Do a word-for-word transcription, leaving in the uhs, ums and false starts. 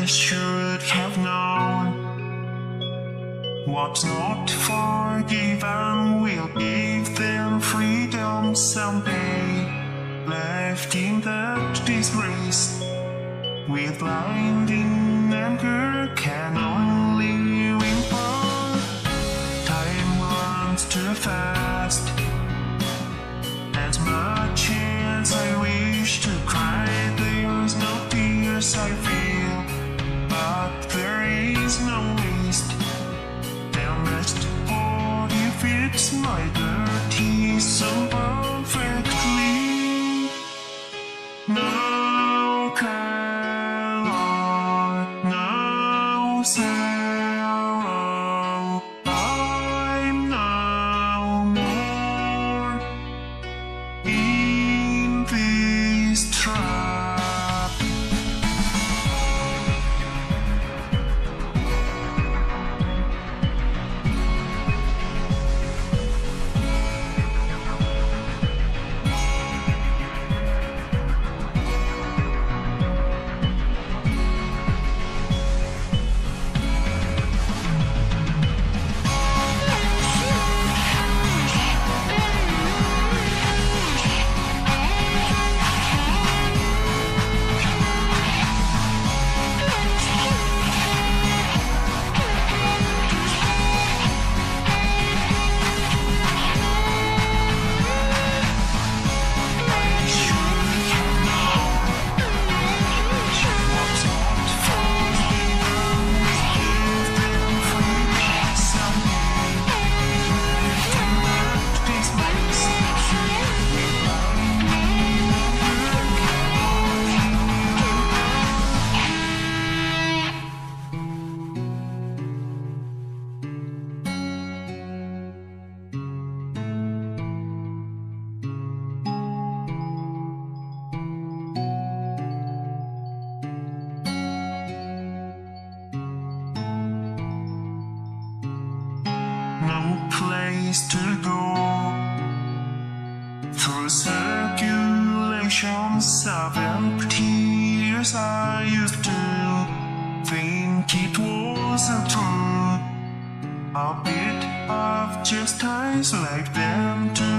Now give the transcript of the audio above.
should have known what's not forgiven will give them freedom someday. Left in that disgrace with blinding anger can only whimper. Time runs too fast. As much as I wish to cry, there's no tears I feel, but there is no waste. Then rest for if it's my dirty so perfectly. No color, no sorrow. I'm no more in this trap. No place to go through circulations of empty years. I used to think it wasn't true. A bit of justice like them too.